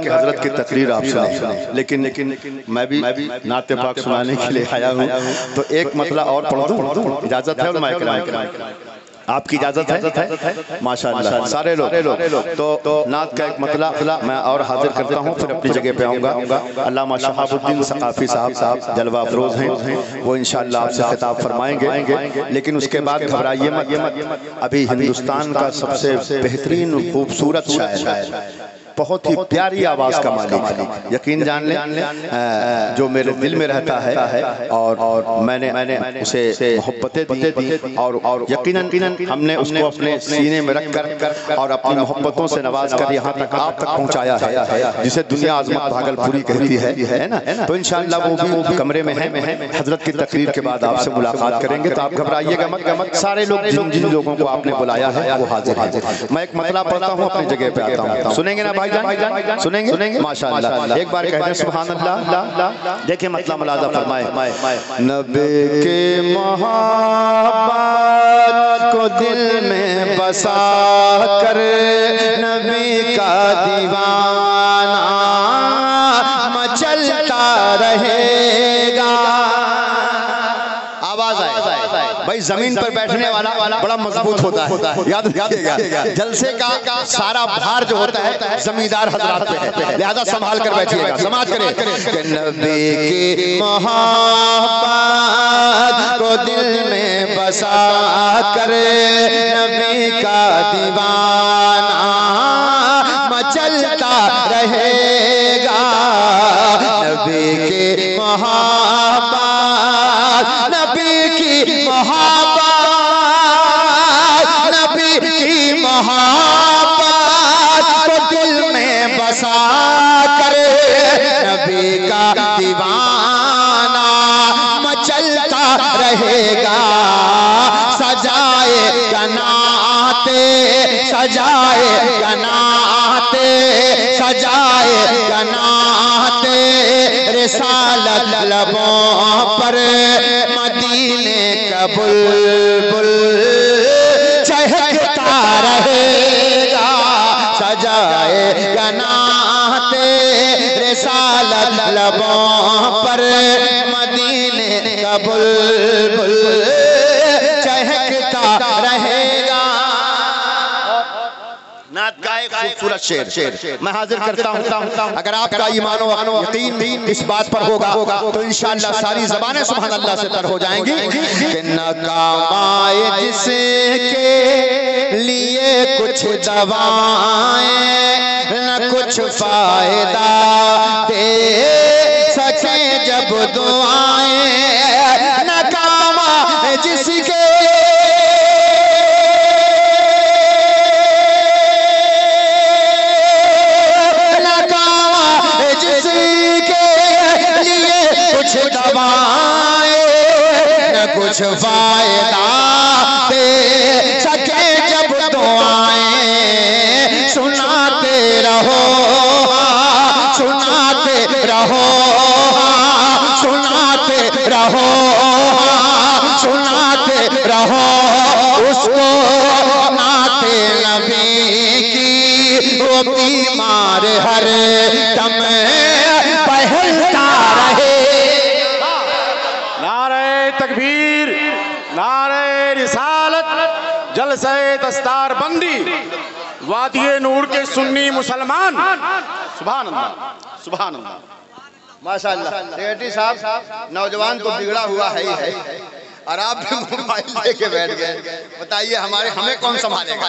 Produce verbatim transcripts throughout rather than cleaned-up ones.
कि हजरत की तकरीर आप सुने, लेकिन लेकिन मैं भी नाते पाक सुनाने के लिए आया हूँ, तो एक मतला और पढ़ दूँ, इजाजत है? आपकी इजाजत है? माशाअल्लाह सारे लोग तो, तो नात का एक मतला मैं और हाजिर करता हूँ, फिर अपनी जगह पे आऊँगा। अल्लामा शहाबुद्दीन सकाफी साहब साहब जलवा अफरोज हैं, वो इंशाअल्लाह आपसे खिताब फरमाएंगे, लेकिन उसके बाद घबराइए मत। अभी हिंदुस्तान का सबसे बेहतरीन खूबसूरत शायर, बहुत ही प्यारी आवाज का मालिक, यकीन जान लें, जो मेरे दिल में रहता है, और और मैंने मैंने उसे मोहब्बतें दी, और और यकीनन हमने उसको अपने सीने में रख कर और अपनी मोहब्बतों से नवाज कर यहाँ तक आप तक पहुँचाया है, जिसे दुनिया आजमत भागलपुरी कहती है, है ना? तो इंशाअल्लाह वो भी वो भी कमरे में है। हजरत की तकरीर के बाद आपसे मुलाकात करेंगे, तो आप घबराइएगा मत। सारे लोग जिन जिन लोगों को आपने बुलाया है वो हाजिर हाजिर। मैं एक मतला पढ़ता हूँ, अपनी जगह पे आता हूँ, सुनेंगे ना भाईजान? सुनेंगे सुनेंगे माशाअल्लाह। एक बार कहते सुभान अल्लाह। देखिए मतलब मुलाजा फरमाए, नबी के मोहब्बत को दिल में बसा कर नबी का दीवाना मचलता रहेगा। आवाज आए भाई, जमीन पर बैठने वाला बड़ा मजबूत होता है, याद रखिएगा। जलसे का सारा भार जो होता है जमींदार हजरात पे है, लिहाजा संभाल कर बैठिएगा, समाज करें। नबी की मोहब्बत को दिल में बसा कर नबी का दीवाना मचलता रहेगा। नबी की मोहब्बत, नबी की मोहब्बत, नबी की मोहब्बत को दिल में बसा कर नबी का दीवाना मचलता रहेगा। सजाए गनाते, सजाए गनाते, सजाए गनाते रिसालत लबों पर मदीने का बुलबुल चहकता रहेगा। सजाए गनाते रिसालत लबों पर मदीने का बुलबुल चहकता रहेगा। नात का एक खूबसूरत शेर शेर मैं हाजिर करता हूँ। अगर आपका ईमान व यकीन भी इस बात पर होगा तो इंशाअल्लाह सारी ज़बानें सुभान अल्लाह से तर हो जाएंगी। कि न काम आए जिसके लिए कुछ दवाएं, न कुछ फायदा दे सके जब दुआएं, न काम आए जिसके कुछ फायदा दे सके जब दुआएं, सुनाते रहो सुनाते रहो सुनाते रहो सुनाते रहो उसको नाते नबी की। वो बीमार हर दम पहलता रहे। नारे तकबीर, नारे रिसालत, जलसे दस्तार बंदी, वादिये नूर के सुन्नी मुसलमान। सुभान अल्लाह, सुभान अल्लाह, माशाअल्लाह। सेक्रेटरी साहब, नौजवान तो बिगड़ा हुआ है ही है, और आप भी मोबाइल लेके बैठ गए। बताइए हमारे हमें कौन संभालेगा?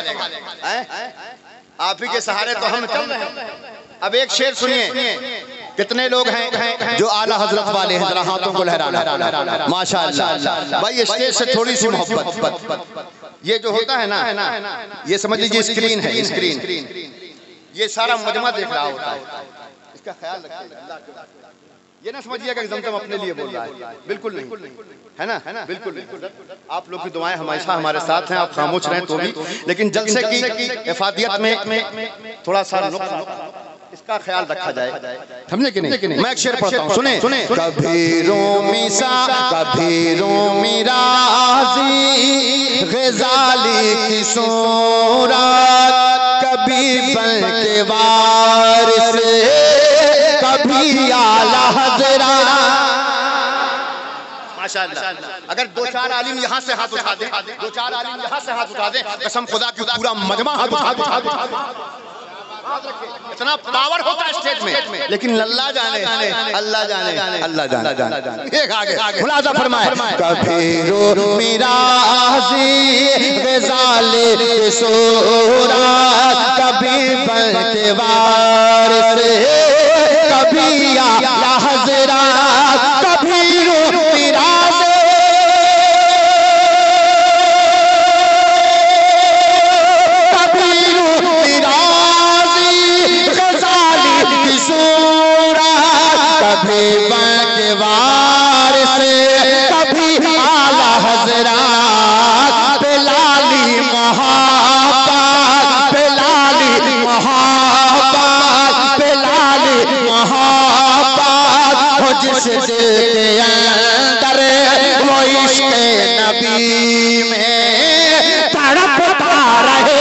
आप ही के सहारे तो हम चल रहे हैं। अब एक शेर सुनिए। कितने लोग हैं जो आला हजरत वाले हैं? जरा हाथों को लहराना। माशाअल्लाह भाई, स्टेज से थोड़ी सी मोहब्बत। ये जो होता है ना, ये समझ लीजिए स्क्रीन है, स्क्रीन ये सारा मजमा देख रहा होता है, इसका ख्याल रखिए। ये ना समझिएगा कि जमजम अपने लिए बोल रहा है, बिल्कुल नहीं, है ना, है ना, बिल्कुल बिल्कुल। आप लोग की दुआएं हमेशा हमारे साथ हैं, आप खामोश रहें तो भी, लेकिन जलसे की इफादियत में थोड़ा सा इसका ख्याल रखा जाए, समझे कि नहीं? मैं एक शेर पढ़ता हूँ, सुने सुने। कभी रोमी सा कभी रोमी राज़ी ग़ज़ाली की सूरत, कभी बन के वारिस माशाअल्लाह। अगर दो चार आलिम यहाँ से हाथ उठा दे, दो चार आलिम यहाँ से हाथ उठा दे, कसम खुदा की पूरा मजमा हाथ उठा दे। इतना पावर होता है स्टेज में, लेकिन अल्लाह जाने अल्लाह जाने अल्लाह जाने एक आगे मुलाजा फरमाए। कभी रो मेरा ग़ज़ाले सोरा, कभी बल्कवार से, कभी या हज़रात, कभी रो मेरा वार से, कभी आला हज़रात, बेलाली मोहब्बत, बेलाली मोहब्बत, बेलाली मोहब्बत हो जिस दिल के अंदर, वो इश्क़ नबी में तड़पता रहे।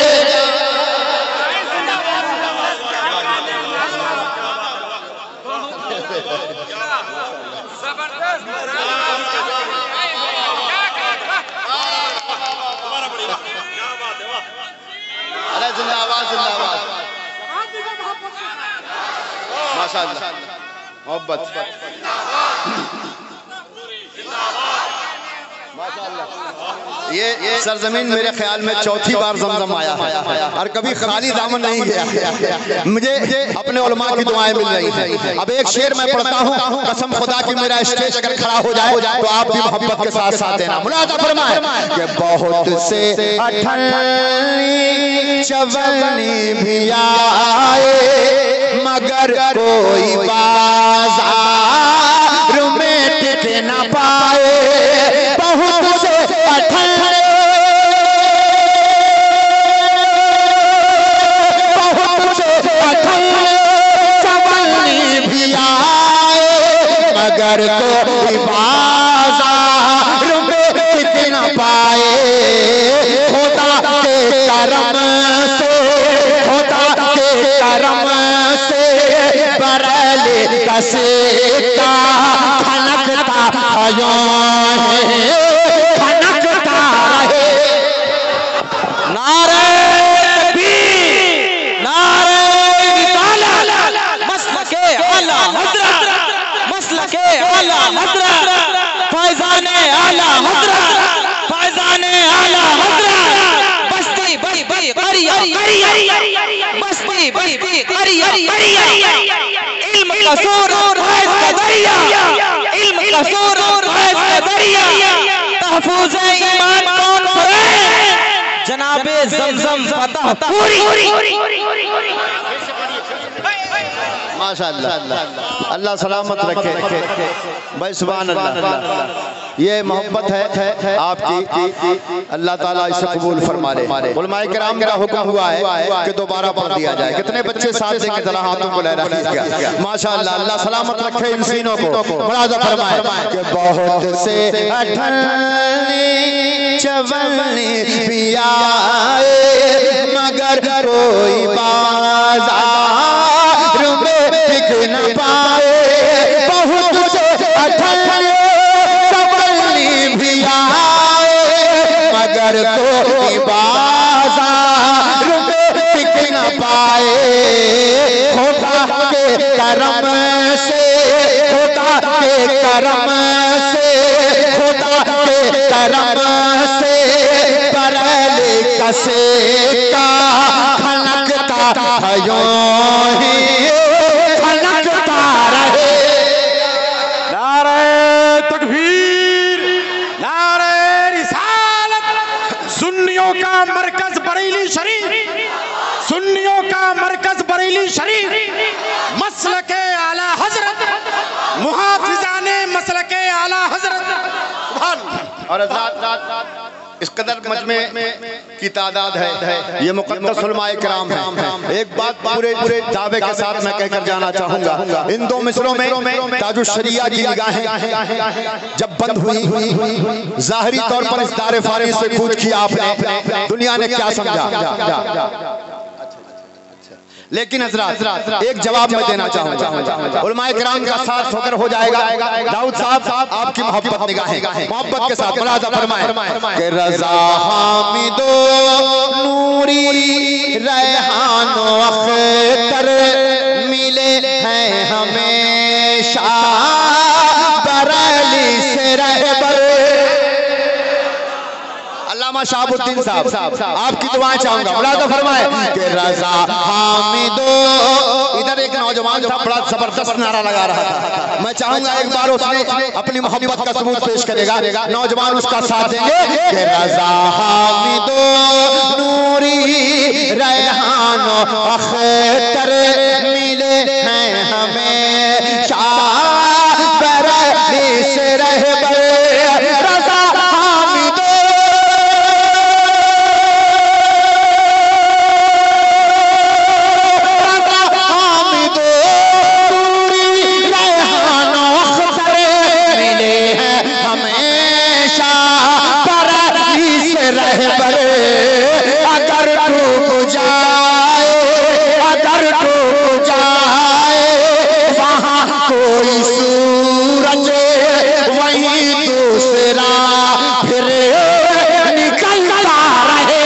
अरे जिंदाबाद जिंदाबाद माशाअल्लाह मोहब्बत ये ये सरजमीन मेरे ख्याल में चौथी बार जमजम आया है और कभी खाली दामन नहीं गया। मुझे अपने उलमा की दुआएं मिल रही हैं। अब एक शेर मैं पढ़ता हूँ, कसम खुदा की मेरा स्टेज अगर खड़ा हो जाए तो आप भी मोहब्बत के साथ साथ देना। मुलाजा फरमाए कि बहुत से अठन्नी चवन्नी भी आए, मगर कोई बाज़ार में टिक न पाए। बहुत से अठन्नी बहुत से अठन्नी चवन्नी भी आए, मगर कोई बाज़ार में टिक न पाए। खुदा के करम से, खुदा के करम से बरेली का सिक्का खनकता यूं है, खनकता रहे। नारे तकबीर, नारे रिसालत, मसलके आला हज़रत, मसलके आला हज़रत, फैज़ाने आला हज़रत, फैज़ाने आला हज़रत, बस्ती बस्ती करिया करिया, बस्ती बस्ती करिया करिया, इल्म का सूर फैज़ का दरिया, इल्म का सूर फैज़ का दरिया, तहफ़्फ़ुज़ ईमान कौन करे, जनाबे ज़मज़म फतह पूरी। माशाअल्लाह, अल्लाह सलामत रखे भाई, सुभान अल्लाह। ये मोहब्बत है आपकी, अल्लाह ताला इसे कबूल फरमा ले। उलमाए किराम का हुक्म हुआ है कि दोबारा पढ़ दिया जाए। कितने बच्चे साथ देंगे जरा हाथों को लहरा दीजिएगा। माशाअल्लाह, अल्लाह सलामत रखे इन सीनों को। मुलाजा फरमाए कि बहुत से अठन्नी चवन्नी भी आए, मगर कोई बाज़ार में टिक न पाए। बहुत से अठन्नी चवन्नी भी आए, मगर कोई बाज़ार में टिक न पाए। खुदा के करम से, खुदा के करम से, खुदा के करम से बरेली का सिक्का खनकता यूं ही खनकता रहे। नारे तकबीर, नारे रिसालत। सुन्नियों का मरकज बरेली शरीफ, सुन्नियों का मरकज बरेली शरीफ, मसलके आला हज़रत, मुहाफ़िज़ाने मसलके आला हज़रत। और इस कदर मजमे की तादाद है, ये मुक़द्दस उलमाए किराम है। एक बात पूरे पूरे दावे के साथ मैं कहकर जाना चाहूंगा, इन दो मिसरों में ताजुश शरिया की निगाहें जब बंद हुई, ज़ाहिरी तौर पर इस दारे फारिग से कूच किया आपने, दुनिया ने क्या समझा? लेकिन हजरत एक जवाब मैं देना चाहूंगा, उलमाए किराम का साथ होकर हो जाएगा। दाऊद साहब आपकी मोहब्बत निगाहें मोहब्बत के साथ मुलाजा फरमाएं कि रज़ा हामिदो नूरी रैहानो अख्तर मिले हैं हमेशा बरेली से रहबर। अल्लामा शहाबुद्दीन साहब आपकी दुआएं चाहूंगा, मुलाजा फरमाएं कि रज़ा हामिदो। इधर एक नौजवान था, बड़ा जबरदस्त नारा लगा रहा था। मैं चाहूंगा एक बार उसने अपनी मोहब्बत का सबूत पेश करेगा, नौजवान उसका साथ देंगे कि रज़ा हामिदो नूरी रैहानो अख्तर मिले हैं हमेशा बरेली से रहबर। रज़ा हामिदो अगर डूब जाए अगर डूब जाए वहाँ कोई सूरज वही दूसरा फिर निकलता रहे।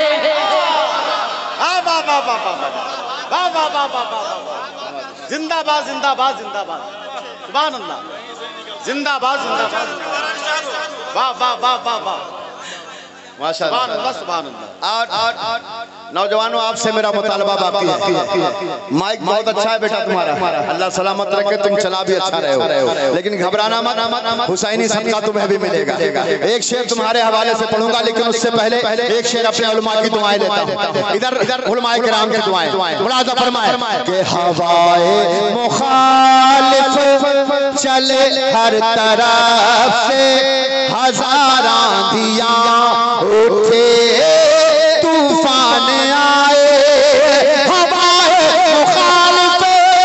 जिंदाबाद जिंदाबाद जिंदाबाद सुभान अल्लाह, जिंदाबाद जिंदाबाद, वाह वाह वाह वाह वाह, माशाअल्लाह सुभान अल्लाह सुभान अल्लाह। और और नौजवानों आपसे मेरा मुतालबा बाकी है, माइक बहुत अच्छा है बेटा तुम्हारा, अल्लाह सलामत रखे, तुम चला भी अच्छा रहे हो, लेकिन घबराना मत, हुसैनी सदका तुम्हें भी मिलेगा। एक शेर तुम्हारे हवाले से पढ़ूंगा, लेकिन उससे पहले एक शेर अपने उलमा की दुआएं लेता हूं। इधर इधर उलमाए किराम की दुआएं, मुलाजा फरमाएं कि हवाए मुखालिफ चले हर तरफ से, हजार आंधियां उठे तूफान आए, हवाए मुखालिफ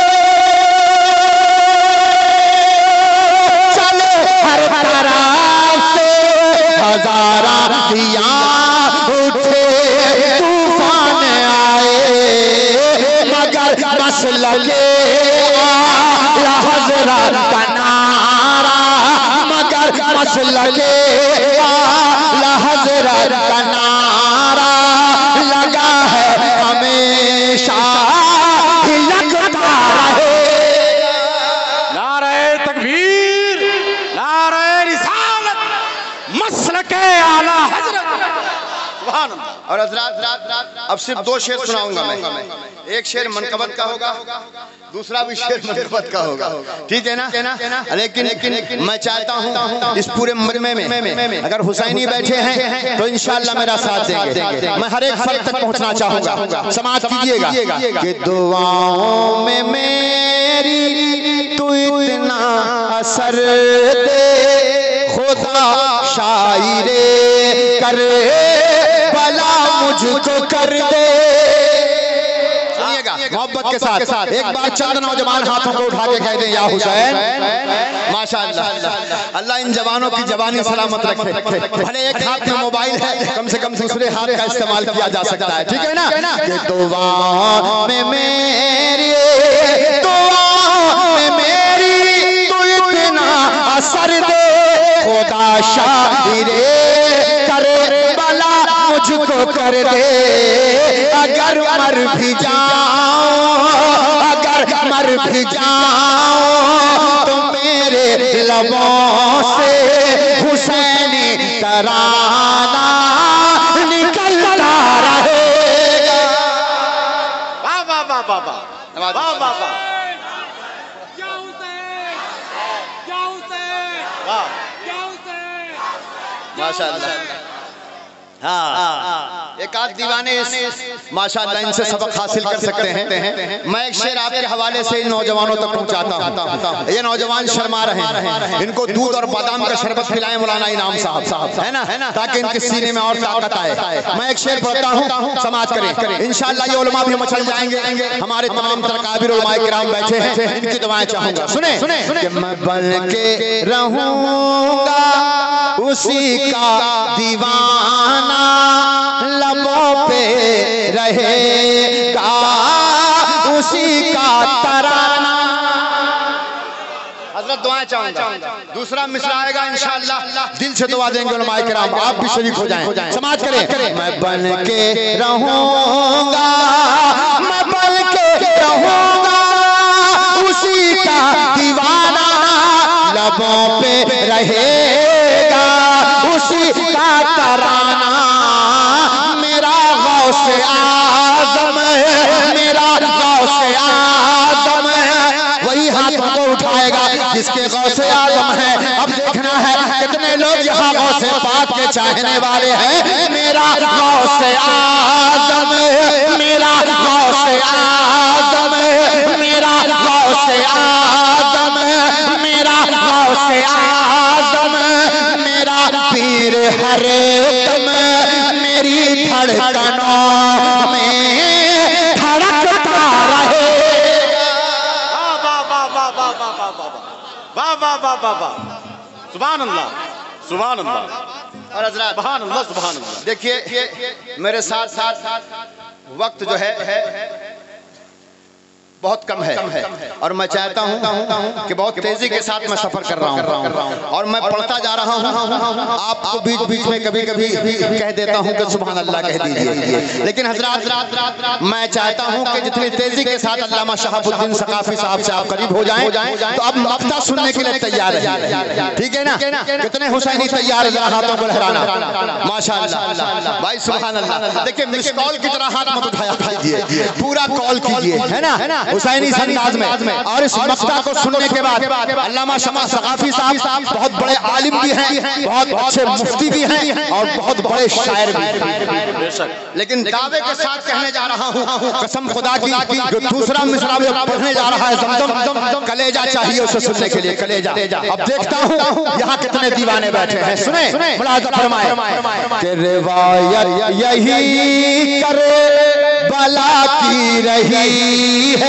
चले हर तरफ से, हजार आंधियां उठे तूफान आए, मगर मसलके आला हज़रत का नारा, मगर मसलके आला हज़रत का नारा लगा है हमेशा ही लगता रहेगा। नारे तकबीर, नारे रिसालत, मसलके आला हज़रत, सुभान अल्लाह। और हज़रात अब सिर्फ दो शेर सुनाऊंगा मैं, एक शेर मनकबत का होगा, दूसरा भी शेर मनकबत का होगा, ठीक है ना? लेकिन मैं चाहता हूं इस पूरे मजमे में अगर हुसैनी बैठे हैं तो इंशाअल्लाह मेरा साथ देंगे। मैं हर एक फर्द तक पहुंचना चाहूंगा, समाज कीजिएगा कि दुआओं में मेरी तू इतना असर दे, खुदा शायरे करे भला मुझको कर दे। सुनिएगा मोहब्बत के साथ, साथ एक बार चंद नौजवान हाथों को उठा के कह दें या हुसैन। माशाअल्लाह, अल्लाह इन जवानों की जवानी सलामत रखे। भले एक हाथ में मोबाइल है, कम से कम दूसरे हाथ का इस्तेमाल किया जा सकता है, ठीक है ना? ये दुआ में मेरी दुआ में मेरी तू इतना असर दे, खुदा शायरे करे भला मुझको कर दे। अगर मर भी जाऊं अगर मर भी जाऊं तो मेरे लबों से हुसैनी तराना निकलता रहेगा। वाह वाह वाह वाह वाह वाह वाह वाह, क्या हुसैन, क्या हुसैन, वाह क्या हुसैन, माशाअल्लाह। हाँ, एक आध दीवाने माशाअल्लाह इनसे सबक हासिल कर सकते हैं। मैं एक शेर आपके हवाले से इन नौजवानों तक पहुंचाता हूं। ये नौजवान शर्मा रहे हैं, इनको दूध और बादाम का शरबत पिलाएं मौलाना इनाम साहब, है ना, है ना, ताकि इनके सीने में और ताकत आए। मैं एक शेर पढ़ता हूं, समाज करें इंशाअल्लाह। ये उलमा भी मचल जाएंगे, हमारे तमाम तरकाबिर उलमाए किराम बैठे हैं, इनकी दुआएं चाहूंगा। सुने सुने कि मैं बन के रहूंगा उसी का दीवाना, लबों पे रहेगा उसी का तराना। हजरत दुआएं चाहूंगा, दूसरा मिसरा आएगा इंशाअल्लाह, दिल से दुआ देंगे उलमाए किराम, आप भी शरीक हो जाएं, समाज करें। मैं बन के रहूंगा, मैं बन के रहूंगा उसी का दीवाना, लबों पे रहेगा उसी का तराना। मेरा गौसे आज़म है, मेरा गौसे आज़म है, वही हाथ को उठाएगा जिसके गौसे आज़म है। अब देखना है कितने लोग यहाँ गौसे पाक के चाहने वाले हैं। मेरा गौसे आज़म है, मेरा गौसे आज़म है, मेरा गौसे आज़म है, मेरा गौसे आज़म, मेरा पीर हर दम मेरी धड़कनों में धड़कता रहे। वाह वाह वाह वाह वाह वाह वाह वाह वाह वाह वाह, सुभान अल्लाह सुभान अल्लाह। और हज़रात सुभान अल्लाह सुभान अल्लाह। देखिए मेरे साथ साथ वक्त जो है बहुत कम है और मैं चाहता हूं कि बहुत तेजी के साथ मैं सफर कर रहा हूं और मैं पढ़ता जा रहा हूं। आपको बीच बीच में कभी कभी कह देता हूं कि सुभान अल्लाह कह दीजिए, लेकिन हजरात मैं चाहता हूं कि जितनी तेजी के साथ अल्लामा शहाबुद्दीन सकाफी साहब से आप करीब हो जाएं तो अब मक्ता सुनने के लिए तैयार है, ठीक है ना? कितने हुसैनी तैयार है? हाथों को लहराना, माशाअल्लाह भाई, सुभान अल्लाह। देखिए मिस कॉल की तरह हाथ मत उठाया कीजिए, पूरा कॉल कीजिए, है ना, हुसैनी अंदाज में। और इस मक्ता को सुनने के बाद अल्लामा शमा सकाफी साहब बहुत बड़े आलिम भी हैं, बहुत अच्छे मुफ्ती भी हैं और बहुत बड़े शायर भी हैं। लेकिन दावे के साथ कहने जा रहा हूँ, कसम खुदा की, जो दूसरा मिसरा में पढ़ने जा रहा है ज़मज़म, कलेजा चाहिए उसे सुनने के लिए, कलेजा। अब देखता हूँ यहाँ कितने दीवाने बैठे हैं, सुने मुलाज़ा फरमाए कि रिवायत यही करे बला की रही है,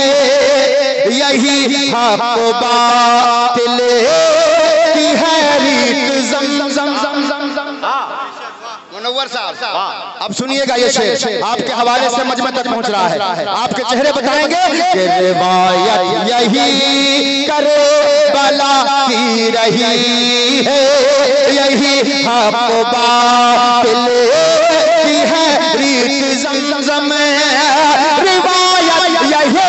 यही हक बातिल की है रीत ज़म ज़म ज़म ज़म ज़म। मुनव्वर साहब अब सुनिएगा ये शेर आपके हवाले से मजमे तक पहुंच रहा है, आपके चेहरे बताएंगे कि रिवायत यही करे बला की रही है, यही हक बातिल की है रीत ज़म ज़म। रिवायत यही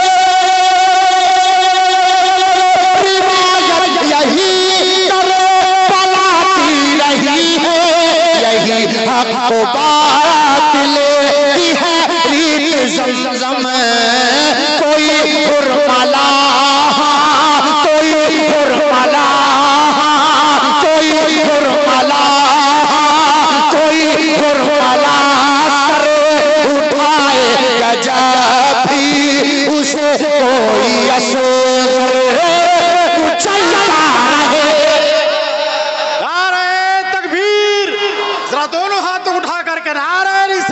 हक बातिल की है रीत ज़म, कोई हुरमला कोई हुरमला कोई हुरमला कोई हुरमला सर उठाए जब भी उसे कोई असर चलता रहे। नारे तकबीर, जरा दोनों हाथ उठा करके नारे